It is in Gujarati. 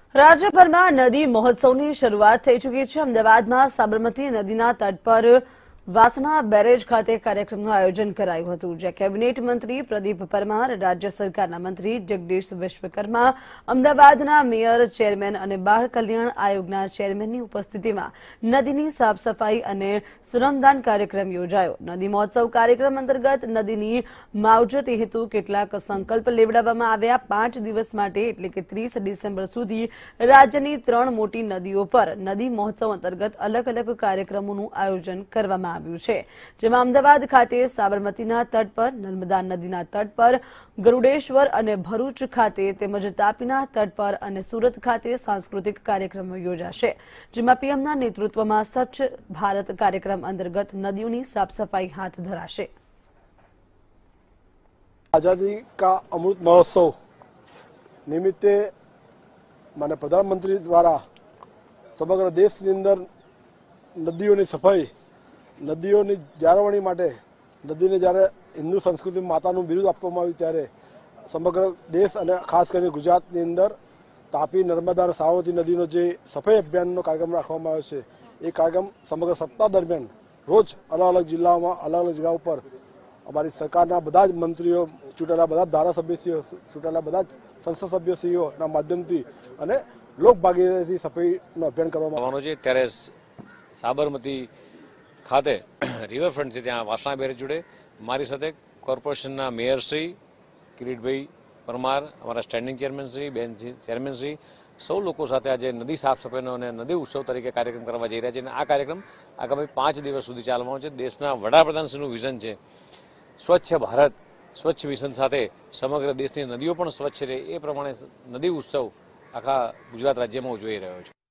રાજ્યભરમાં નદી મહોત્સવની શરૂઆત થઈ ચૂકી છે। અમદાવાદમાં સાબરમતી નદીના તટ પર વાસણા બેરેજ ખાતે કાર્યક્રમનું આયોજન કરાયું હતું, જ્યાં કેબિનેટ મંત્રી પ્રદીપ પરમાર, રાજ્ય સરકારના મંત્રી જગદીશ વિશ્વકર્મા, અમદાવાદના મેયર, ચેરમેન અને બાળ કલ્યાણ આયોગના ચેરમેનની ઉપસ્થિતિમાં નદીની સાફ સફાઈ અને શ્રમદાન કાર્યક્રમ યોજાયો। નદી મહોત્સવ કાર્યક્રમ અંતર્ગત નદીની માવજત હેતુ કેટલાક સંકલ્પ લેવડાવવામાં આવ્યા। 5 દિવસ માટે એટલે કે 30 ડિસેમ્બર સુધી રાજ્યની 3 મોટી નદીઓ પર નદી મહોત્સવ અંતર્ગત અલગ અલગ કાર્યક્રમોનું આયોજન કરવામાં આવ્યું છે, જેમાં અમદાવાદ ખાતે સાબરમતીના તટ પર, નર્મદા નદીના તટ પર, ગરુડેશ્વર અને ભરૂચ ખાતે તેમજ તાપીના તટ પર અને સુરત ખાતે સાંસ્કૃતિક કાર્યક્રમો યોજાશે, જેમાં પીએમના નેતૃત્વમાં સ્વચ્છ ભારત કાર્યક્રમ અંતર્ગત નદીઓની સાફ સફાઈ હાથ ધરાશે। आजादी का अमृत महोत्सव निमित्ते माननीय प्रधानमंत्री द्वारा समग्र देशની અંદર નદીઓની સફાઈ, નદીઓની જાળવણી માટે, નદીને જ્યારે હિન્દુ સંસ્કૃતિમાં માતાનું બિરુદ આપવામાં આવ્યું ત્યારે સમગ્ર દેશ અને ખાસ કરીને ગુજરાતની અંદર તાપી, નર્મદા અને સાબરમતી નદીનો જે સફાઈ અભિયાનનો કાર્યક્રમ રાખવામાં આવ્યો છે, એ કાર્યક્રમ સમગ્ર સપ્તાહ દરમિયાન રોજ અલગ અલગ જિલ્લાઓમાં, અલગ અલગ જગ્યા ઉપર અમારી સરકારના બધા જ મંત્રીઓ, ચૂંટાયેલા બધા ધારાસભ્યશ્રીઓ, ચૂંટાયેલા બધા જ સંસદ સભ્યશ્રીઓના માધ્યમથી અને લોકભાગીદારીથી સફાઈનું અભિયાન કરવામાં આવવાનું છે। ત્યારે સાબરમતી ખાતે રિવરફ્રન્ટ છે, ત્યાં વાસણા બેરેજ જોડે મારી સાથે કોર્પોરેશનના મેયરશ્રી કિરીટભાઈ પરમાર, અમારા સ્ટેન્ડિંગ ચેરમેનશ્રી, બેન ચેરમેનશ્રી, સૌ લોકો સાથે આજે નદી સાફ સફાઈનો અને નદી ઉત્સવ તરીકે કાર્યક્રમ કરવા જઈ રહ્યા છે। અને આ કાર્યક્રમ આગામી 5 દિવસ સુધી ચાલવાનો છે। દેશના વડાપ્રધાનશ્રીનું વિઝન છે સ્વચ્છ ભારત, સ્વચ્છ વિઝન સાથે સમગ્ર દેશની નદીઓ પણ સ્વચ્છ રહે, એ પ્રમાણે નદી ઉત્સવ આખા ગુજરાત રાજ્યમાં ઉજવાઈ રહ્યો છે।